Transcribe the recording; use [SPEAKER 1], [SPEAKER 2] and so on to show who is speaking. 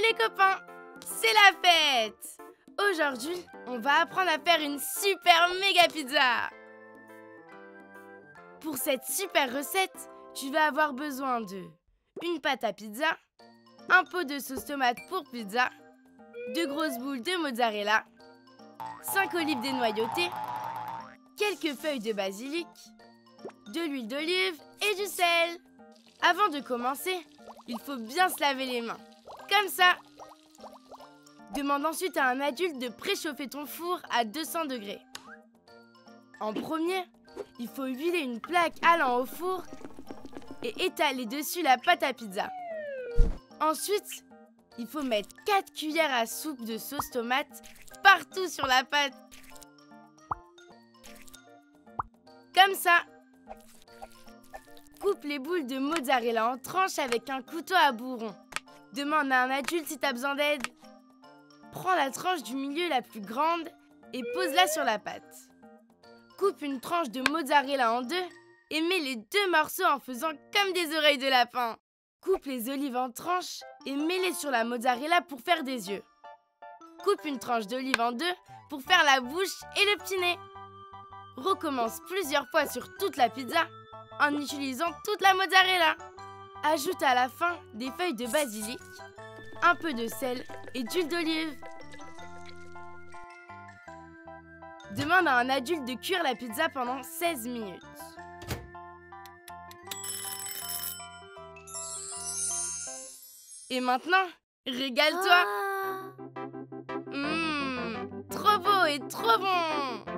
[SPEAKER 1] Salut les copains, c'est la fête! Aujourd'hui, on va apprendre à faire une super méga pizza! Pour cette super recette, tu vas avoir besoin de une pâte à pizza, un pot de sauce tomate pour pizza, 2 grosses boules de mozzarella, 5 olives dénoyautées, quelques feuilles de basilic, de l'huile d'olive et du sel. Avant de commencer, il faut bien se laver les mains, comme ça. Demande ensuite à un adulte de préchauffer ton four à 200 degrés. En premier, il faut huiler une plaque allant au four et étaler dessus la pâte à pizza. Ensuite, il faut mettre 4 cuillères à soupe de sauce tomate partout sur la pâte. Comme ça. Coupe les boules de mozzarella en tranches avec un couteau à bourron. Demande à un adulte si tu as besoin d'aide. Prends la tranche du milieu la plus grande et pose-la sur la pâte. Coupe une tranche de mozzarella en deux et mets les 2 morceaux en faisant comme des oreilles de lapin. Coupe les olives en tranches et mets-les sur la mozzarella pour faire des yeux. Coupe une tranche d'olive en deux pour faire la bouche et le petit nez. Recommence plusieurs fois sur toute la pizza en utilisant toute la mozzarella. Ajoute à la fin des feuilles de basilic, un peu de sel et d'huile d'olive. Demande à un adulte de cuire la pizza pendant 16 minutes. Et maintenant, régale-toi. Trop beau et trop bon!